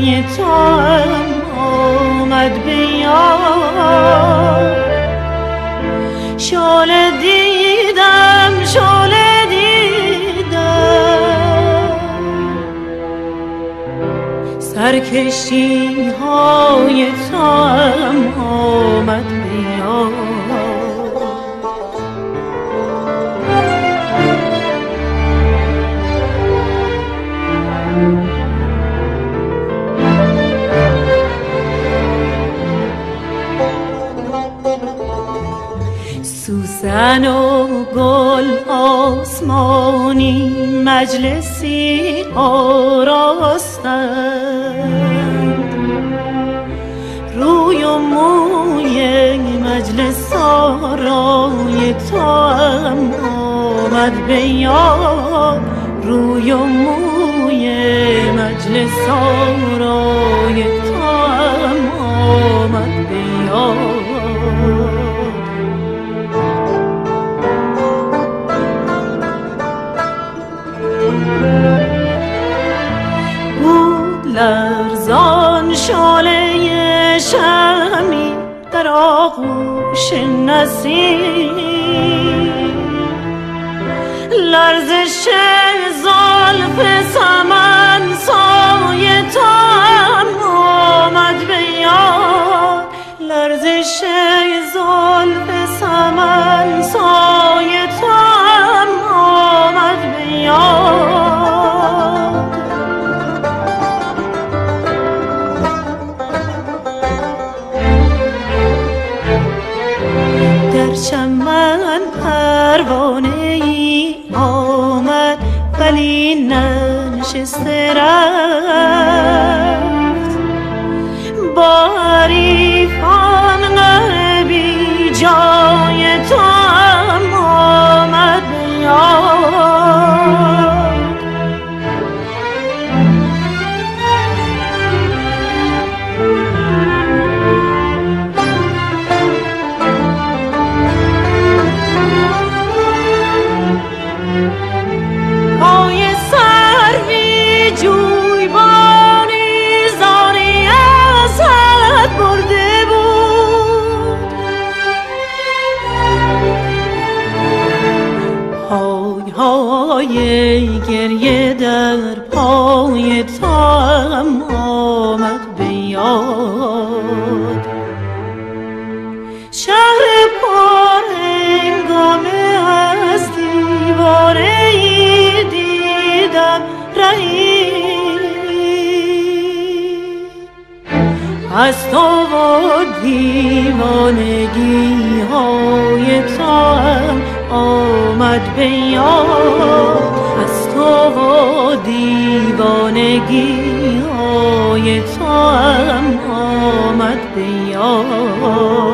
های تو هم آمد به یاد. شعله دیدم شعله دیدم، سرکشی های تو هم آمد به یاد. سوسن و گل آسمانی مجلسی آراستند، روی و موی مجلس آرای تو هم آمد به یاد. روی و موی مجلس آرای تو هم آمد به یاد. بود لرزان شعله شمی در آغوش نسیم، لرزش زلف سمن سای تو هم آمد به یاد. لرزش زلف سمن سای تو هم آمد به یاد. در چمن پروانه ای آمد ولی ننشسته رفت، با حریفان غربی جای تو هم آمد به یاد. پای سروی جویبانی زاری ازت برده بود، های های گریه در پای تو هم آمد به یاد. شهر پر هنگامه از دیواره ای دیدم رهی، از تو و دیوانگی های تو هم آمد به یاد. از تو و دیوانگی های تو هم آمد به یاد.